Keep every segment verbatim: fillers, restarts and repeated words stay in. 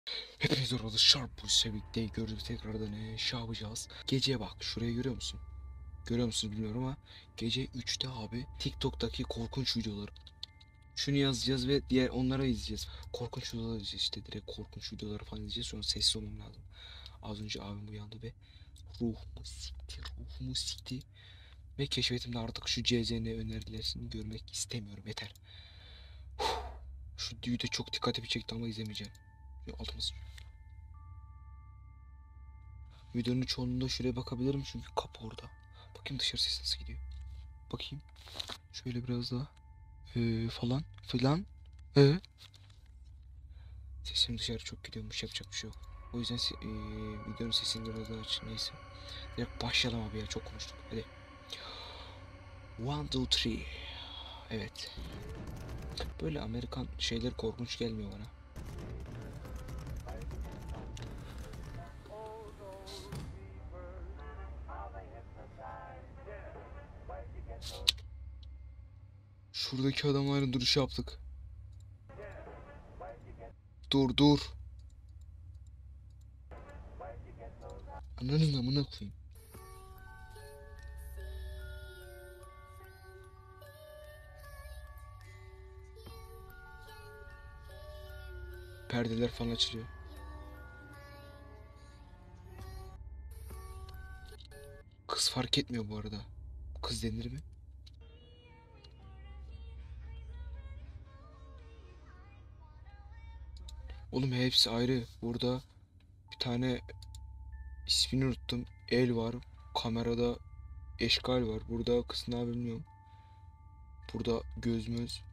Hepiniz orada Sharp Pulse'le birlikte gördük tekrardan ne şey yapacağız. Gece bak şuraya görüyor musun? Görüyor musun bilmiyorum ama gece üçte abi TikTok'taki korkunç videoları. Şunu yazacağız ve diğer onlara izleyeceğiz. Korkunç videolar izleyeceğiz işte direkt korkunç videoları falan izleyeceğiz. Sonra sessiz olmam lazım. Az önce abim uyandı ve ruhumu sikti, ruhumu sikti. Ve keşfetimde artık şu C Z N önerilerini görmek istemiyorum yeter. Şu video çok dikkatimi çekti ama izlemeyeceğim. Altımız. Videonun çoğunluğunda şuraya bakabilirim çünkü kapı orada. Bakayım dışarı ses nasıl gidiyor. Bakayım. Şöyle biraz daha. Ee, falan. Filan. Ee? Sesim dışarı çok gidiyormuş. Yapacak bir şey yok. O yüzden ee, videonun sesini biraz daha aç. Neyse. Direkt başlayalım abi ya. Çok konuştuk. Hadi. One, two, three. Evet. Böyle Amerikan şeyler korkunç gelmiyor bana. Şuradaki adamların duruşu yaptık. Dur dur. Ananın amına koyayım. Perdeler falan açılıyor. Kız fark etmiyor bu arada. Kız denir mi? Oğlum hepsi ayrı. Burada bir tane ismini unuttum. El var. Kamerada eşkal var. Burada kız ne bilmiyorum. Burada gözmüz.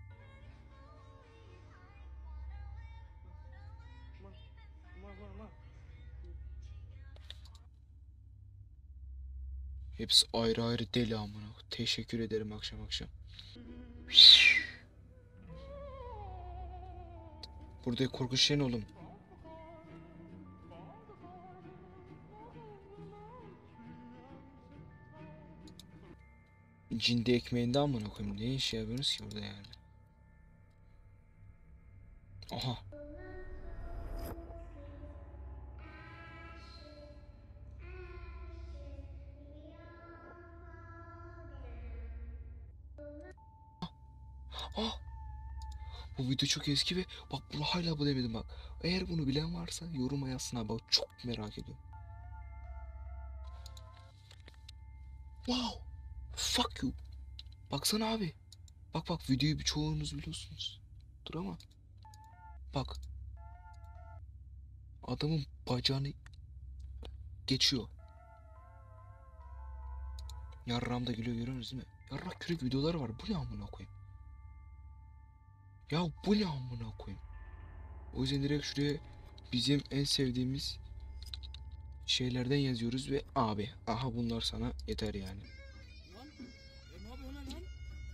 Hepsi ayrı ayrı deli amına. Teşekkür ederim akşam akşam. Burada korkunç şey ne oğlum? Cindi ekmeğinde amına koyayım. Ne iş yapıyorsunuz ki burada yani? Aha. Ah. Bu video çok eski ve bak bunu hala bulamadım bak. Eğer bunu bilen varsa yoruma yazsın abi. Bak çok merak ediyorum. Wow. Fuck you. Baksana abi. Bak bak videoyu bir çoğunuz biliyorsunuz. Dur ama. Bak. Adamın bacağını geçiyor. Yarram da gülüyor görüyorsunuz değil mi? Yarrak kürek videoları var. Bu ne amına koyayım? Ya bu ne amına koyayım? O yüzden direkt şuraya bizim en sevdiğimiz şeylerden yazıyoruz ve abi aha bunlar sana yeter yani. Lan Em abi o ne lan?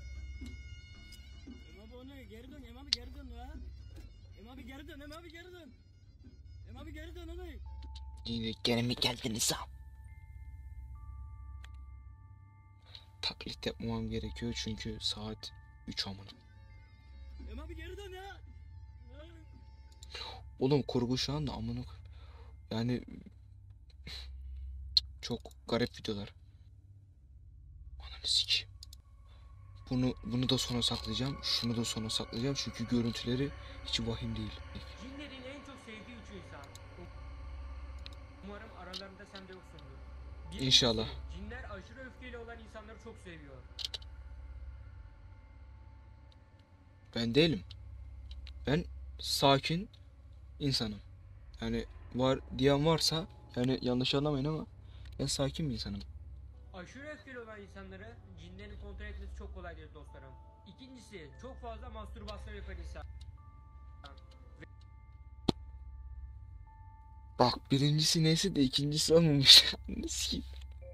Em abi o ne? Geri dön Em abi geri dön la. Em abi geri dön Em abi geri dön. Em abi geri dön hadi. Yine gene mi geldiniz ha? Taklit yapmamam gerekiyor çünkü saat üç amına. Em abi geri dön ya. Oğlum kurgu şu anda amına koyayım. Yani çok garip videolar. Ananı sikeyim. Bunu bunu da sona saklayacağım. Şunu da sona saklayacağım çünkü görüntüleri hiç vahim değil. Cinlerin en çok sevdiği üç insan. Umarım aralarında sen de yoksundur. Birincisi, İnşallah. cinler aşırı öfkeli olan insanları çok seviyor. Ben değilim. Ben sakin insanım. Yani var diyen varsa yani yanlış anlamayın ama ben sakin bir insanım. Aşırı öfkeli olan insanları cinlerin kontrol etmesi çok kolaydır dostlarım. İkincisi, çok fazla mastürbasyon yapan insan. Bak birincisi neyse de ikincisi olmamış. Ne sikeyim.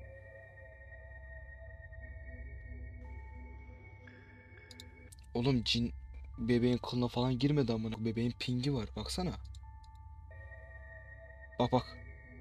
Oğlum cin bebeğin kılına falan girmedi amına. Bebeğin pingi var baksana. Bak bak.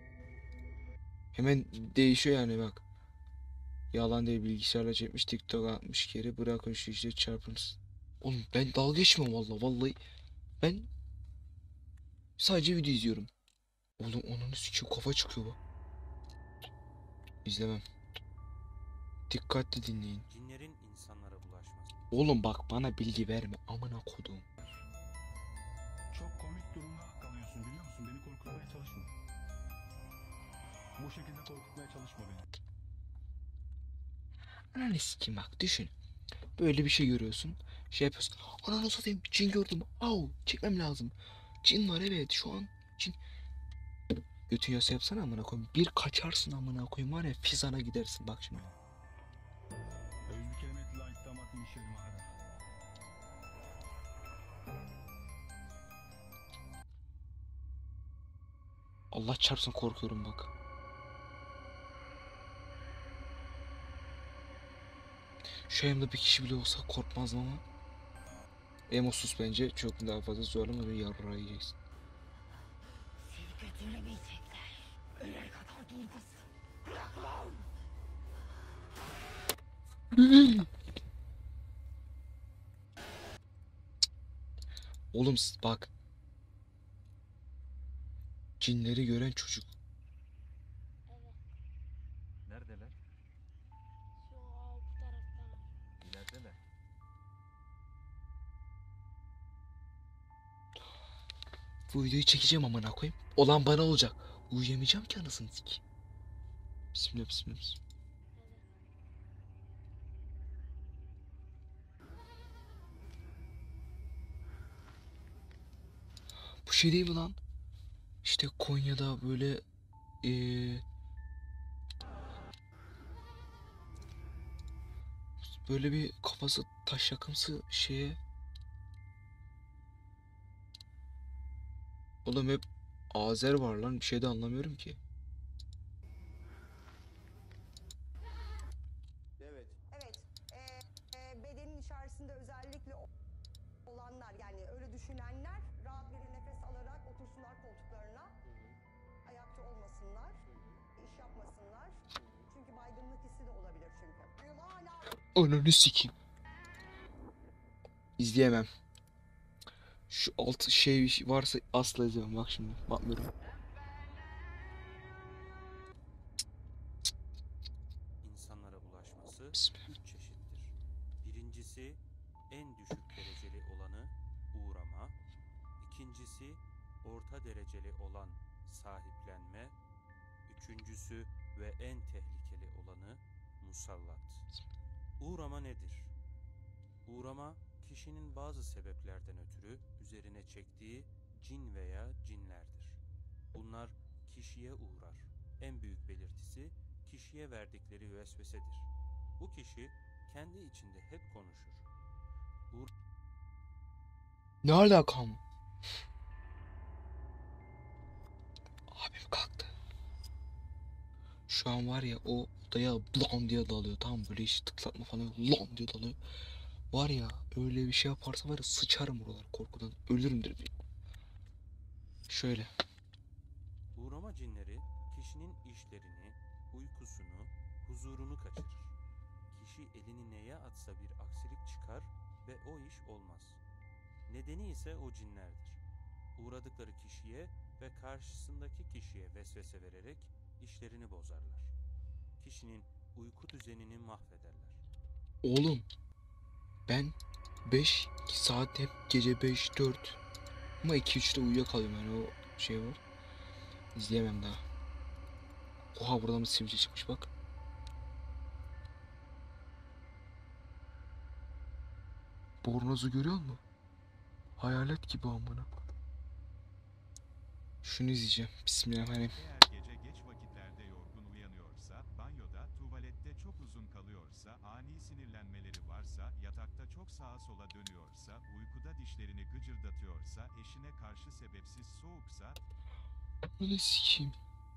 Hemen değişiyor yani bak. Yalan değil bilgisayarla çekmiş TikTok atmış geri bırakın şu işte çarpınız. Oğlum ben dalga geçmiyorum valla vallahi. Ben Sadece video izliyorum. Oğlum onun sikim kafa çıkıyor bu. İzlemem. Dikkatli dinleyin. Cinlerin insanlara bulaşması. Oğlum bak bana bilgi verme amına kodum. Çok komik durumda kalıyorsun biliyor musun? Beni korkutmaya çalışma. Bu şekilde korkutmaya çalışma beni. Ananı sikim bak düşün. Böyle bir şey görüyorsun. Şey yapıyorsun. Ananı satayım cin gördüm. Au çekmem lazım. Cin var evet şu an. Cin. Götün yasa yapsana amına koyayım. Bir kaçarsın amına koyayım var ya fizana gidersin bak şimdi. Özgür kelimetle ait damat işlerim abi. Allah çarpsın korkuyorum bak. Şu yanımda bir kişi bile olsa korkmazdım ama. Emosuz bence çok daha fazla zorlama ve yarrağı yiyeceksin. Seni kötülemeyecekler. Ölene kadar durmasın. Bırakmam. Oğlum s- bak. Cinleri gören çocuk. Evet, Neredeler? şu alt taraftan. İlerideler. Bu videoyu çekeceğim amına koyayım. Olan bana olacak. Uyuyamayacağım ki anasını sikeyim. Bismillah bismillah. bismillah. Bu şey değil mi lan? İşte Konya'da böyle eee böyle bir kafası taş yakımsı şeye. Oğlum hep Azer var lan bir şey de anlamıyorum ki. Evet. Evet, e, e, bedenin içerisinde özellikle o- olanlar yani öyle düşünenler rahat bir nefes alarak otursunlar koltuklarına. Ayakta olmasınlar, iş yapmasınlar. Çünkü baygınlık hissi de olabilir çünkü. Hala Ananı sikeyim. İzleyemem. Şu alt şey varsa asla izlemem bak şimdi bakmıyorum. İnsanlara bulaşması Bismillah. üç çeşittir. Birincisi en düşük dereceli olanı uğrama. İkincisi orta dereceli olan sahiplenme. Üçüncüsü ve en tehlikeli olanı musallat. Uğrama nedir? Uğrama, kişinin bazı sebeplerden ötürü üzerine çektiği cin veya cinlerdir. Bunlar kişiye uğrar. En büyük belirtisi kişiye verdikleri vesvesedir. Bu kişi kendi içinde hep konuşur. Ne alakam? Abim kalktı. Şu an var ya o odaya lan diye dalıyor tamam böyle hiç tıklatma falan yok lan diye dalıyor. Var ya öyle bir şey yaparsa var ya sıçarım buralar korkudan ölürüm direkt. Şöyle. Uğrama cinleri kişinin işlerini, uykusunu, huzurunu kaçırır. Kişi elini neye atsa bir aksilik çıkar ve o iş olmaz. Nedeni ise o cinlerdir. Uğradıkları kişiye ve karşısındaki kişiye vesvese vererek işlerini bozarlar. Kişinin uyku düzenini mahvederler. Oğlum ben beş saat hep gece beş dört ama iki üçte uyuyakalıyorum yani o şey var. İzleyemem daha. Oha buradan bir sivilce çıkmış bak. Bornozu görüyor musun? Hayalet gibi amına. Şunu izleyeceğim. Bismillahirrahmanirrahim. Eğer gece geç vakitlerde yorgun uyanıyorsa, banyoda, tuvalette çok uzun kalıyorsa, ani sinirlenmeleri varsa, yatakta çok sağa sola dönüyorsa, uykuda dişlerini gıcırdatıyorsa, eşine karşı sebepsiz soğuksa, Ananı sikeyim.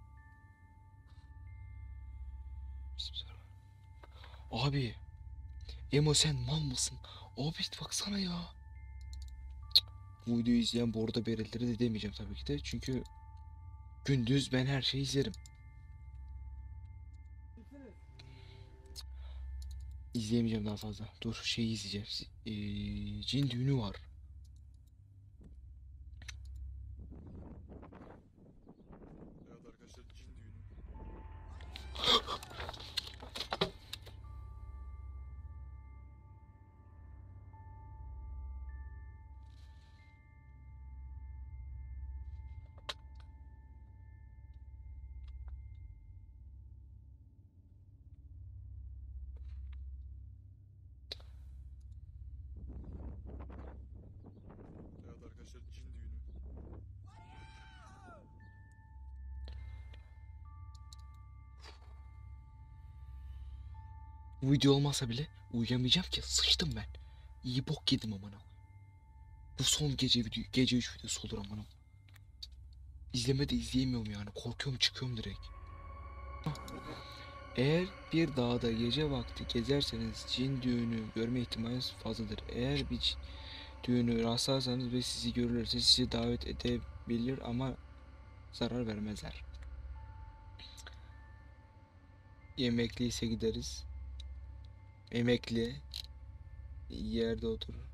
Bismillahirrahmanirrahim. Abi. Emo sen mal mısın? Abi baksana ya. Cık. Bu videoyu izleyen bu arada berelleri de demeyeceğim tabii ki de. Çünkü gündüz ben her şeyi izlerim. İzleyemeyeceğim daha fazla. Dur şeyi izleyeceğim. Ee, cin düğünü var. Bu video olmasa bile uyuyamayacağım ki, sıçtım ben. İyi bok yedim amına. Bu son gece video, gece üç videosu olur amına. İzleme de izleyemiyorum yani, korkuyorum, çıkıyorum direkt. Eğer bir dağda gece vakti gezerseniz cin düğünü görme ihtimaliniz fazladır. Eğer bir cin düğünü rastlarsanız ve sizi görürlerse sizi davet edebilir ama zarar vermezler. Yemekliyse gideriz. Emekli yerde oturur.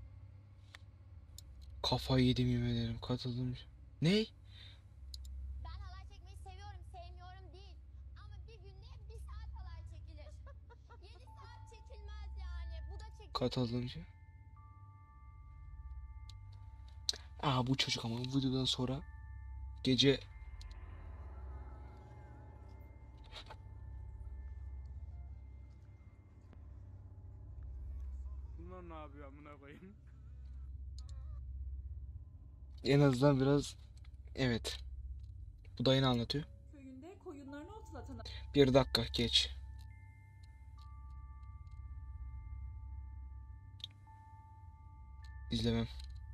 Kafayı yedim, yemin ederim. Katıldım. Ne? Ben halay çekmeyi seviyorum, sevmiyorum değil. Ama bir günde bir saat halay çekilir. Yedi saat çekilmez yani. Bu da çekilir. Katılımcı. Aa, bu çocuk ama bu videodan sonra gece Bunlar ne yapıyor amına koyayım? en azından biraz, evet. Bu da yine anlatıyor. Köyünde koyunlarını otlatan Bir dakika geç. İzlemem.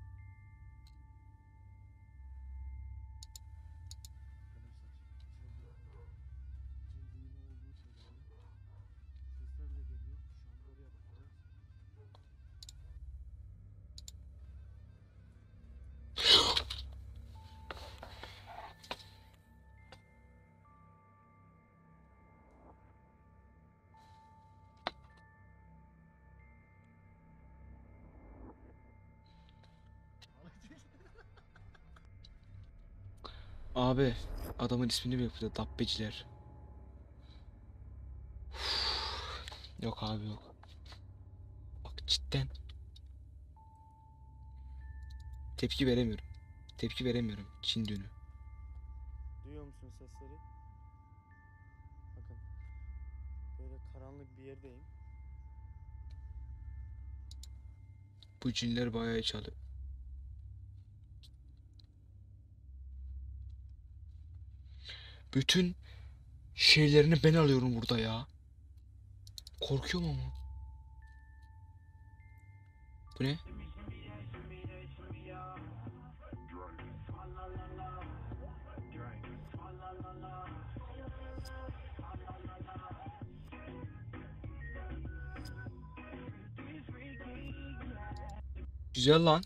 Abi adamın ismini bile yapıyor, dabbeciler. Yok abi, yok. Bak cidden tepki veremiyorum. Tepki veremiyorum Çin düğünü. Duyuyor musun sesleri? Bakın. Böyle karanlık bir yerdeyim. Bu cinler bayağı çalıyor. Bütün şeylerini ben alıyorum burada ya. Korkuyorum ama. Bu ne? Güzel lan.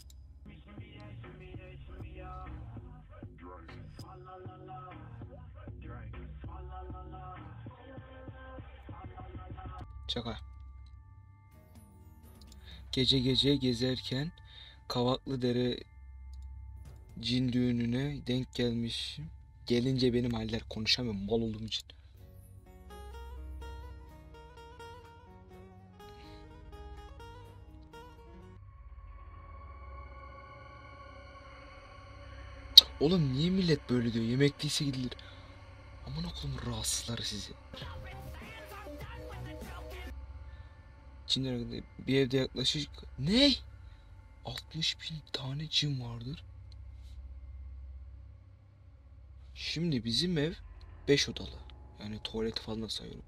Şaka. Gece gece gezerken Kavaklıdere cin düğününe denk gelmişim. Gelince benim haller, konuşamıyorum mal olduğum için. Oğlum niye millet böyle diyor? Yemekliyse gidilir. Aman oğlum, rahatsızlar sizi. Çinler hakkında bir evde yaklaşık ne? altmış bin tane cin vardır. Şimdi bizim ev beş odalı. Yani tuvaleti falan da sayıyorum.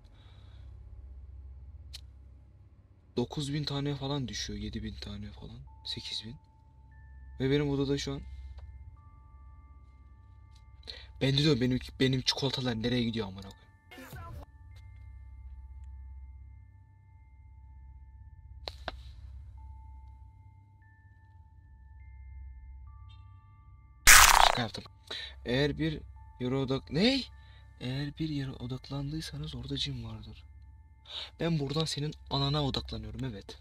dokuz bin tane falan düşüyor. yedi bin tane falan. sekiz bin. Ve benim odada şu an ben de diyorum, benim benim çikolatalar nereye gidiyor amına koyayım. Şaka yaptım. Eğer bir yere odak... Ne? Eğer bir yere odaklandıysanız orada cin vardır. Ben buradan senin anana odaklanıyorum, evet.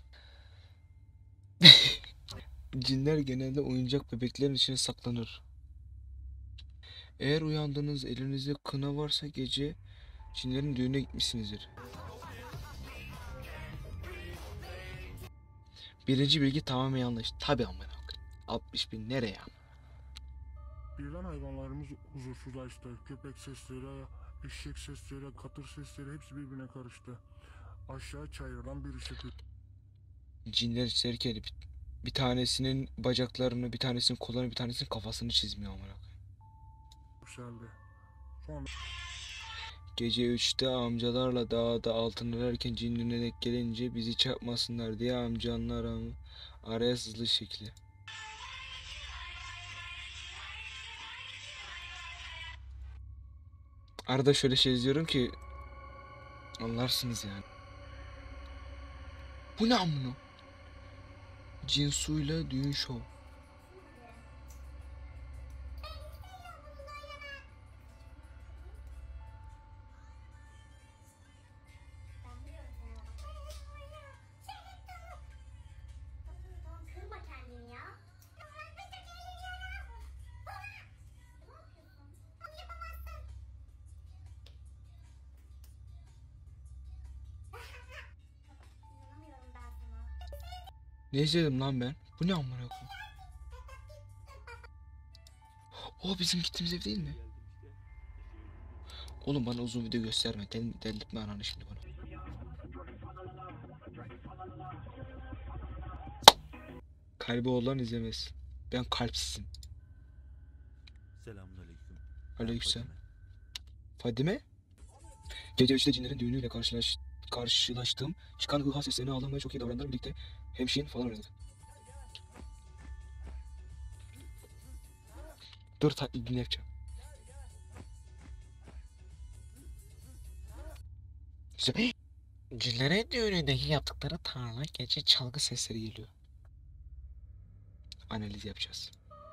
Cinler genelde oyuncak bebeklerin içine saklanır. Eğer uyandığınız elinizde kına varsa gece cinlerin düğüne gitmişsinizdir. Birinci bilgi tamamen yanlış. Tabi amına koyayım. altmış bin nereye ama? Birden hayvanlarımız huzursuzlaştı. Köpek sesleri, eşek sesleri, katır sesleri hepsi birbirine karıştı. Aşağı çayırdan bir ışık Cinler içerken bir, bir tanesinin bacaklarını, bir tanesinin kollarını, bir tanesinin kafasını çizmiyor amına koyayım. yükseldi. Sonra Gece üçte amcalarla dağda altın ararken cinnine denk gelince bizi çarpmasınlar diye amcanla aramı araya sızlı şekli. Arada şöyle şey izliyorum ki anlarsınız yani. Bu ne amına? Cinsu'yla düğün şov. Kırma kendini ya. İnanamıyorum ben sana. Ne izledim lan ben? Bu ne amına koyayım? O bizim gittiğimiz ev değil mi? Oğlum bana uzun video gösterme. Del delirtme ananı şimdi bana. Kalbi olan izlemez. Ben kalpsizim. Selamünaleyküm. Aleykümselam. Fadime? Gece üçte cinlerin düğünüyle karşılaş karşılaştım. Çıkan hıha seslerini ağlamaya çok iyi davrandılar. Birlikte hemşin falan aradık. Dur taklidini yapacağım. İşte, cinlerin düğünündeki yaptıkları tarla gece çalgı sesleri geliyor. Analiz yapacağız.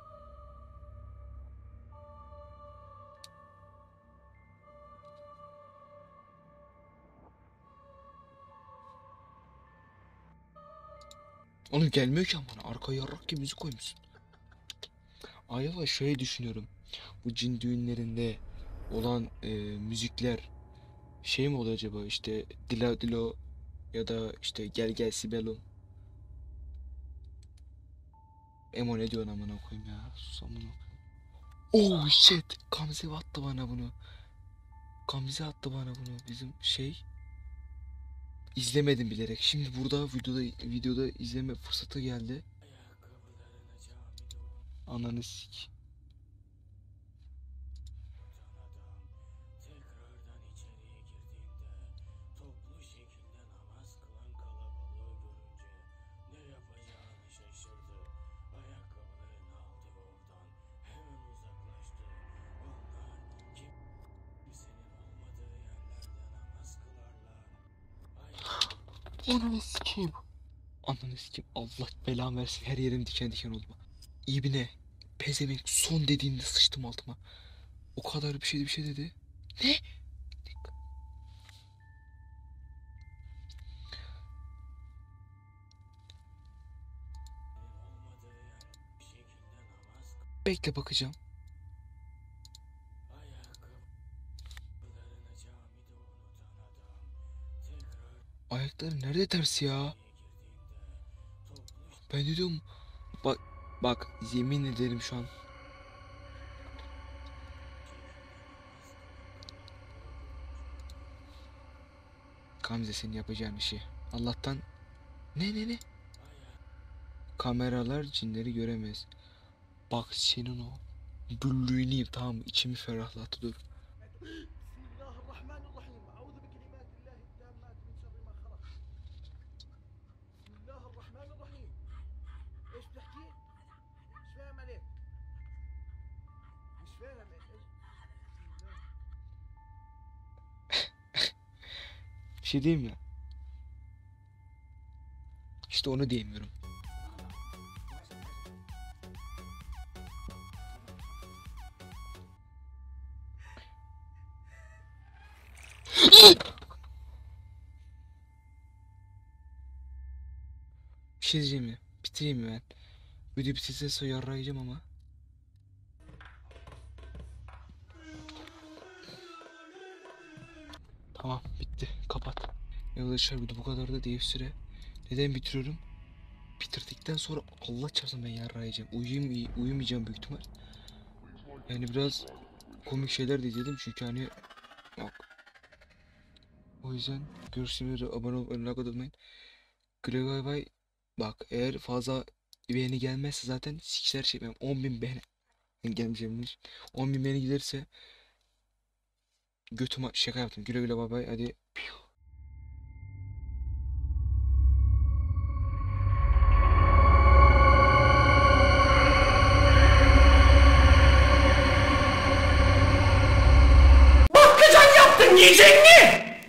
Oğlum gelmiyor ki amına. Arkaya yarrak gibi müzik koymuşsun. Acaba şöyle düşünüyorum. Bu cin düğünlerinde olan e, müzikler şey mi oluyor acaba? İşte Dila Dilo ya da işte Gel Gel Sibel'um. Emo ne diyorsun amına koyayım ya? Sus amına. Oh shit. Gamze attı bana bunu. Gamze attı bana bunu. Bizim şey. İzlemedim bilerek. Şimdi burada videoda videoda izleme fırsatı geldi. Ananı sik. Ananı sikeyim. Ananı sikeyim. Allah belamı versin. Her yerim diken diken oldu. İbne. Pezevenk son dediğinde sıçtım altıma. O kadar bir şey bir şey dedi. Ne? Bekle bakacağım. Ayakları nerede ters ya? Ben de diyorum. Bak bak yemin ederim şu an. Gamze senin yapacağın işi. Allah'tan. Ne ne ne? Kameralar cinleri göremez. Bak senin o büllüğünü yiyeyim, tamam mı? İçimi ferahlattı, dur. Bir şey diyeyim mi? İşte onu diyemiyorum. Bir şey diyeceğim mi? Bitireyim mi ben? Video bitirse sonra yarrayacağım ama. Tamam bitti. Kapat. Arkadaşlar video bu kadar da diye bir süre. Neden bitiriyorum? Bitirdikten sonra Allah çarpsın ben yarrayacağım. Uyuyayım, uyumayacağım büyük ihtimal. Yani biraz komik şeyler de izledim çünkü hani bak. O yüzden görüşürüz. Abone olmayı, like atmayın. Güle bay bay. Bak eğer fazla beğeni gelmezse zaten sikişler çekmem. on bin beğeni gelmeyeceğim. on bin beğeni gelirse Götüme şaka yaptım. Güle güle bay bay. Hadi. Piu.